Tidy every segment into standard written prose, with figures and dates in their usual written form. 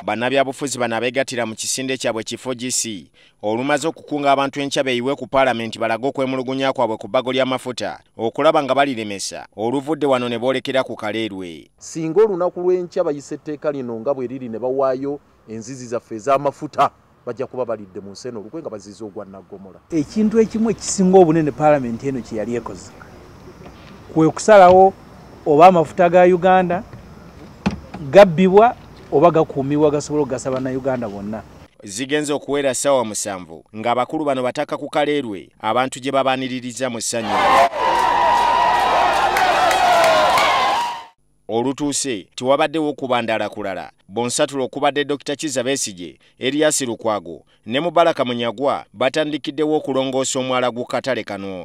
Bannabyabufuzi bano abeegattira mu kisinde kyabwe kifo GC olumaze okukunga abantu enkya beeyiwe ku Paalamenti balaga okwemulugunya kwabwe ku bbago ly'amafuta okulaba nga baliremesa oluvudde wano ne boolekera ku Kaleerwe. Singa olunaku lw'enkya bayise etteeka lino nga bwe liri ne bawaayo enzizi zaffe ez'amafuta bajja kuba balidde mu nsi eno olukwe nga bazize ogwa Nnaggommola. Ekintu ekimu ekisinga obunene Paalamenti eno kye yali ekoze kwe kusalawo oba amafuta ga Uganda gabbibwa oba gakuumibwa gasobola okugasa bannayuganda bonna. Zigenze okuwera ssaawa 7 ng'abakulu bano bataka ku Kaleerwe abantu gye babaaniririza mu ssanyu. Olutuuse tiwabaddewo okubandaala kulala bonsatula okubadde Dr. Kizza Besigye, Erias Lukwago ne Mubaraka Munyagwa batandikiddewo okulongoosa omwala gu katale kano.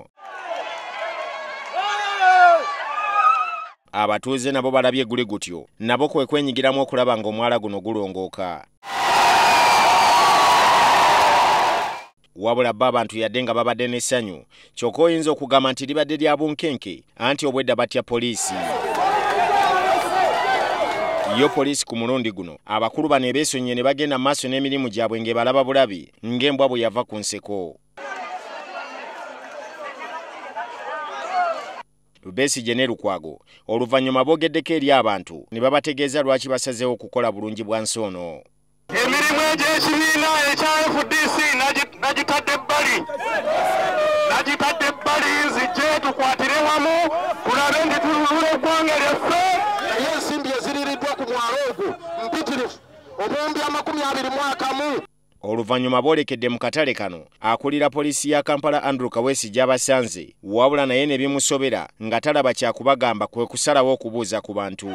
Abatuuze nabo balabye guli gutyo nabo kwe kwenyigiramu okulaba ng'omwala guno gulongooka. Wabula bba abantu yadde nga babadde n'essanyu kyokka oyinza okugamba nti libadde lya bunkenke anti obwedda batya poliisi. Yo poliisi ku mulundi guno abakulu bano ebeesonyiye ne bagenda maaso n'emirimu gyabwe ng'ebalaba bulabi ng'embwa bwe yava ku nseko. Besigye ne Lukwago oluvannyuma boogeddeko eri abantu ne babategeeza lwaki basazeewo okukola bulungi bwa nsi ono. Emirimu egy'ekibiina ekya FDC nagitadde ebbali nzijje tukwatire wamu tulabe nti tululula eggwanga lyaffe. Naye ensimbi eziririddwa ku mwalo ogwo mpitirivu obuwumbi 21. Oluvannyuma boolekedde mu katale kano akulira poliisi ya Kampala Andrew Kaweesi gy'abasanze wabula naye ne bimusobera nga talaba kyakubagamba kwe kusalawo okubuuza ku bantu.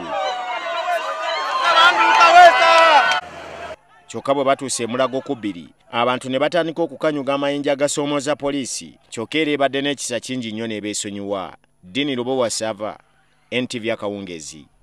Kyokka bwe batuuse Mulago 2 abantu ne batandika okukanyuga amayinja agasoomooza poliisi kyokka era ebadde n'ekisa kingi nnyo n'ebeesonyiwa. Dini Lubowa Sava, NTV Akawungezi.